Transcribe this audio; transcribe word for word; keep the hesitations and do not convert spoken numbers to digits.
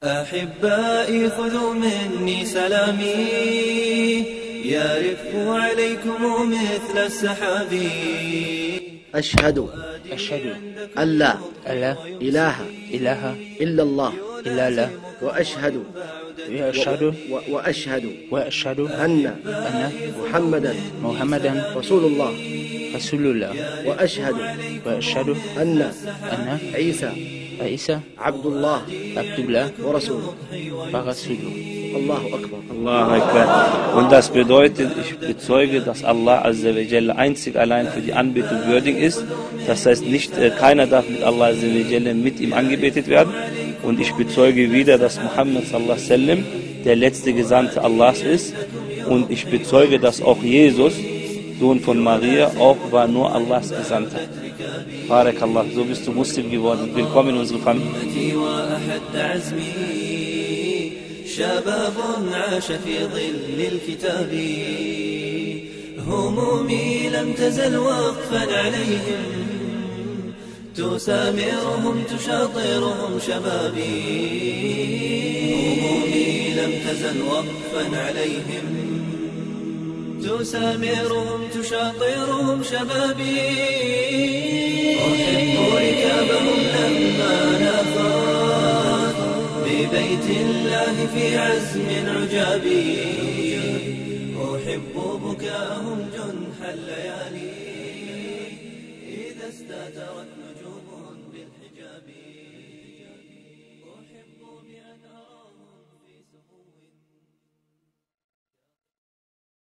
أحبائي خذوا مني سلامي يرف عليكم مثل السحاب. أشهد أشهد أن لا أن لا إله إله إلا الله إلا الله وأشهد وأشهد و- وأشهد وأشهد أن أن محمدا محمدا رسول الله رسول الله وأشهد وأشهد أن أن عيسى عيسى عبد الله عبد الله ورسوله. ورسوله. الله أكبر. Allah Akbar. Und das bedeutet, ich bezeuge, dass Allah Azza wa Jalla einzig allein für die Anbetung würdig ist. Das heißt, nicht, äh, keiner darf mit Allah Azza wa Jalla mit ihm angebetet werden. Und ich bezeuge wieder, dass Muhammad sallallahu alaihi wasallam der letzte Gesandte Allahs ist. Und ich bezeuge, dass auch Jesus, Sohn von Maria, auch war nur Allahs Gesandter. Barakallah, so bist du Muslim geworden. Willkommen in unserer Familie. شباب عاش في ظل الكتاب همومي لم تزل وقفا عليهم تسامرهم تشاطرهم شبابي همومي لم تزل وقفا عليهم تسامرهم تشاطرهم شبابي أحب ركابهم لما نافوا ببيت الله في عزم عجابي أحب بكاءهم جنح الليالي إذا استترت